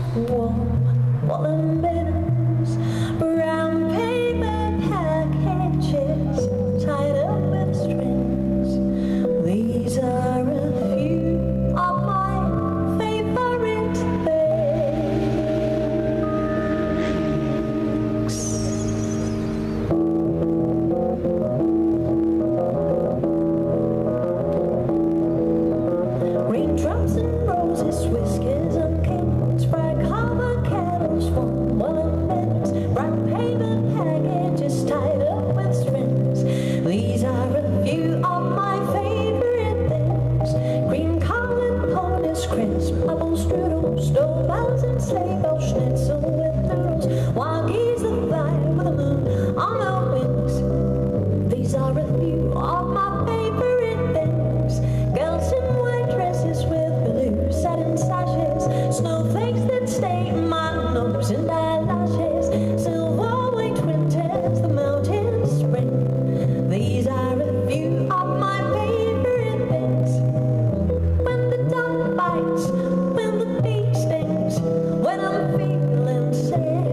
warm watermelons, brown paper packages tied up with strings. These are a few of my favorite things. Raindrops and roses, whiskers and cakes, fried cover kettles from watermelons, brown paper packages tied up with strings. These are a few of my favorite things. Cream colored ponies, crisp apple strudel, stove bells and sleigh bells, schnitzel with noodles, wild geese that fly with the moon on their wings. These are a few of my favorite things. Girls in white dresses with blue satin sashes, snowflakes that stay in my nose and eyelashes, silver white winters, the mountain spring. These are a few of my favorite things. When the dog bites, when the bee stings, when I'm feeling sad,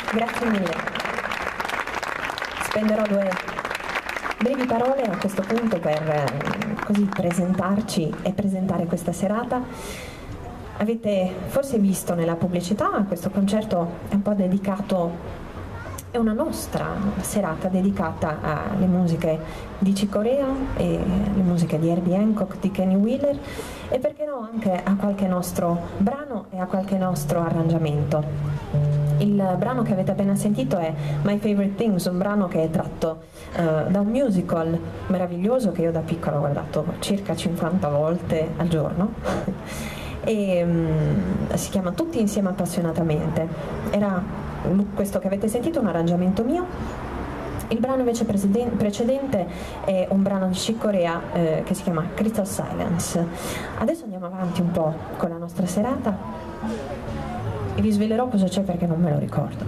Grazie mille. Spenderò due brevi parole a questo punto per così presentarci e presentare questa serata. Avete forse visto nella pubblicità, questo concerto è un po' dedicato, è una nostra serata dedicata alle musiche di Chick Corea e alle musiche di Herbie Hancock, di Kenny Wheeler e perché no anche a qualche nostro brano e a qualche nostro arrangiamento. Il brano che avete appena sentito è My Favorite Things, un brano che è tratto da un musical meraviglioso che io da piccola ho guardato circa 50 volte al giorno e si chiama Tutti insieme appassionatamente. Era questo che avete sentito un arrangiamento mio. Il brano invece precedente è un brano di Chick Corea che si chiama Crystal Silence. Adesso andiamo avanti un po' con la nostra serata e vi svelerò cosa c'è perché non me lo ricordo.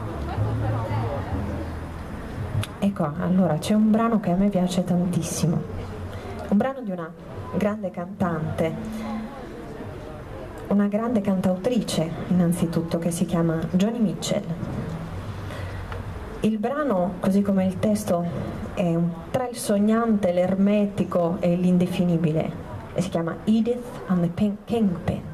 Ecco, allora c'è un brano che a me piace tantissimo, un brano di una grande cantante, una grande cantautrice innanzitutto, che si chiama Joni Mitchell. Il brano, così come il testo, è tra il sognante, l'ermetico e l'indefinibile e si chiama Edith and the Kingpin.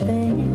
thing.